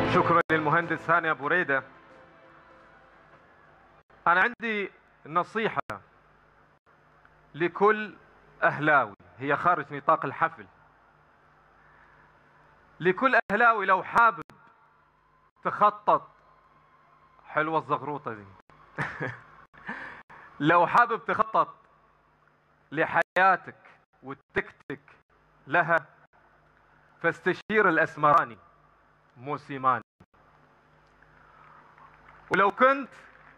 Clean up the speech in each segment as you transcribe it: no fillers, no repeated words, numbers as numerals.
شكرا للمهندس هاني أبو ريدة. أنا عندي نصيحة لكل أهلاوي، هي خارج نطاق الحفل. لكل أهلاوي لو حابب تخطط، حلوة الزغروطة دي لو حابب تخطط لحياتك وتكتك لها، فاستشير الأسمراني موسيماني. ولو كنت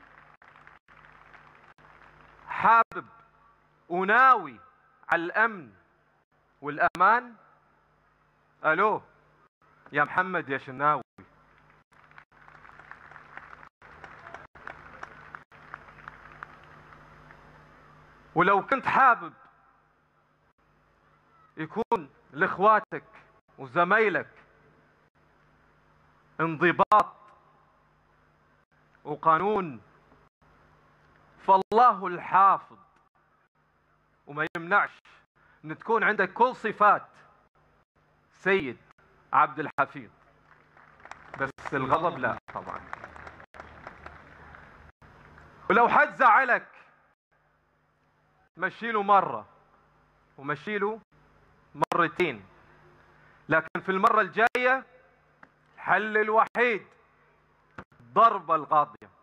حابب وناوي على الأمن والأمان، ألو يا محمد يا شناوي. ولو كنت حابب يكون لإخواتك وزمايلك انضباط وقانون، فالله الحافظ، وما يمنعش ان تكون عندك كل صفات سيد عبد الحفيظ، بس الغضب لا طبعا. ولو حد زعلك مشيله مرة ومشيله مرتين، لكن في المرة الجاية الحل الوحيد ضربة القاضية.